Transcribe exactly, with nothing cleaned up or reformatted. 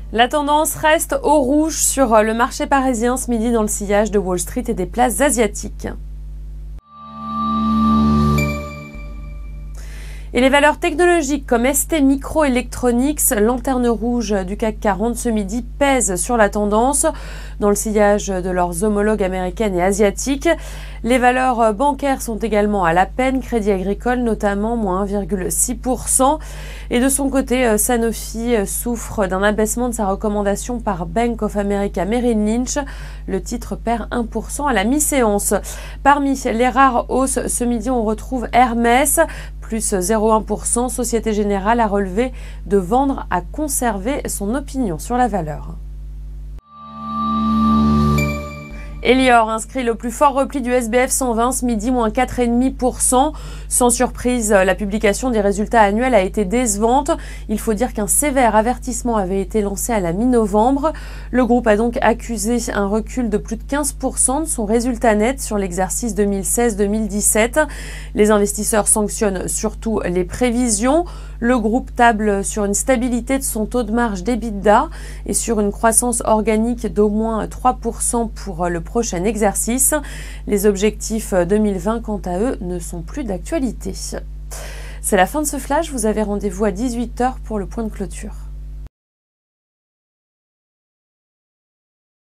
La tendance reste au rouge sur le marché parisien ce midi dans le sillage de Wall Street et des places asiatiques. Et les valeurs technologiques comme S T Microelectronics, lanterne rouge du C A C quarante ce midi, pèsent sur la tendance dans le sillage de leurs homologues américaines et asiatiques. Les valeurs bancaires sont également à la peine, Crédit Agricole notamment, moins un virgule six pour cent. Et de son côté, Sanofi souffre d'un abaissement de sa recommandation par Bank of America Merrill Lynch. Le titre perd un pour cent à la mi-séance. Parmi les rares hausses, ce midi, on retrouve Hermès, plus zéro virgule un pour cent. Société Générale a relevé de vendre à conserver son opinion sur la valeur. Elior inscrit le plus fort repli du S B F cent vingt ce midi, moins quatre virgule cinq pour cent. Sans surprise, la publication des résultats annuels a été décevante. Il faut dire qu'un sévère avertissement avait été lancé à la mi-novembre. Le groupe a donc accusé un recul de plus de quinze pour cent de son résultat net sur l'exercice deux mille seize deux mille dix-sept. Les investisseurs sanctionnent surtout les prévisions. Le groupe table sur une stabilité de son taux de marge d'EBITDA et sur une croissance organique d'au moins trois pour cent pour le prochain exercice. Les objectifs deux mille vingt, quant à eux, ne sont plus d'actualité. C'est la fin de ce flash. Vous avez rendez-vous à dix-huit heures pour le point de clôture.